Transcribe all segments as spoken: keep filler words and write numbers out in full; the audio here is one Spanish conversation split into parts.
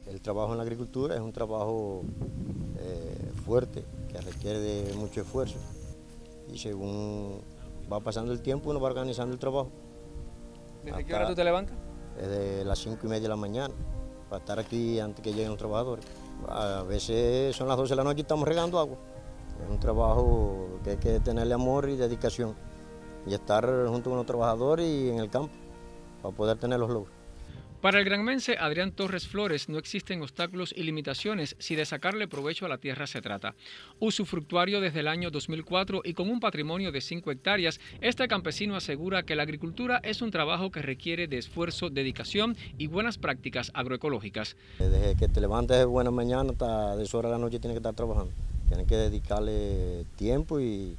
El trabajo en la agricultura es un trabajo eh, fuerte, que requiere de mucho esfuerzo. Y según va pasando el tiempo, uno va organizando el trabajo. ¿Desde qué hora tú te levantas? Desde las cinco y media de la mañana, para estar aquí antes que lleguen los trabajadores. A veces son las doce de la noche y estamos regando agua. Es un trabajo que hay que tenerle amor y dedicación y estar junto con los trabajadores y en el campo para poder tener los logros. Para el granmense Adrián Torres Flores no existen obstáculos y limitaciones si de sacarle provecho a la tierra se trata. Usufructuario desde el año dos mil cuatro y con un patrimonio de cinco hectáreas, este campesino asegura que la agricultura es un trabajo que requiere de esfuerzo, dedicación y buenas prácticas agroecológicas. Desde que te levantes de buena mañana hasta de hora de la noche tienes que estar trabajando. Tienes que dedicarle tiempo y,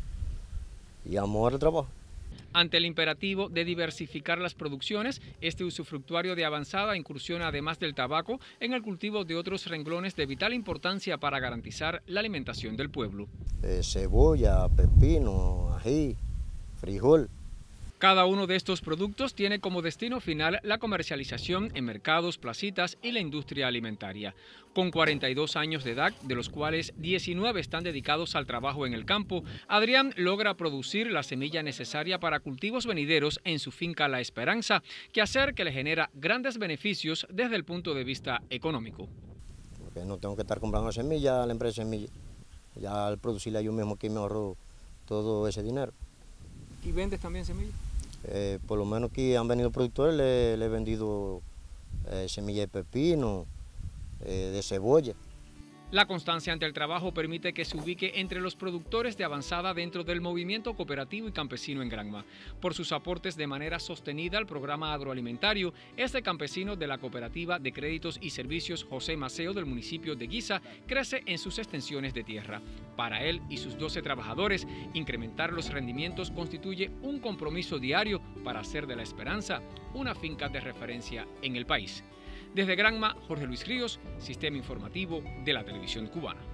y amor al trabajo. Ante el imperativo de diversificar las producciones, este usufructuario de avanzada incursiona, además del tabaco, en el cultivo de otros renglones de vital importancia para garantizar la alimentación del pueblo. Eh, cebolla, pepino, ají, frijol. Cada uno de estos productos tiene como destino final la comercialización en mercados, placitas y la industria alimentaria. Con cuarenta y dos años de edad, de los cuales diecinueve están dedicados al trabajo en el campo, Adrián logra producir la semilla necesaria para cultivos venideros en su finca La Esperanza, que hacer que le genera grandes beneficios desde el punto de vista económico. Porque no tengo que estar comprando semilla a la empresa de semilla. Ya al producirla yo mismo aquí me ahorro todo ese dinero. ¿Y vendes también semillas? Eh, por lo menos aquí han venido productores, le, le he vendido eh, semilla de pepino, eh, de cebolla. La constancia ante el trabajo permite que se ubique entre los productores de avanzada dentro del movimiento cooperativo y campesino en Granma. Por sus aportes de manera sostenida al programa agroalimentario, este campesino de la Cooperativa de Créditos y Servicios José Maceo del municipio de Guisa crece en sus extensiones de tierra. Para él y sus doce trabajadores, incrementar los rendimientos constituye un compromiso diario para hacer de La Esperanza una finca de referencia en el país. Desde Granma, Jorge Luis Ríos, Sistema Informativo de la Televisión Cubana.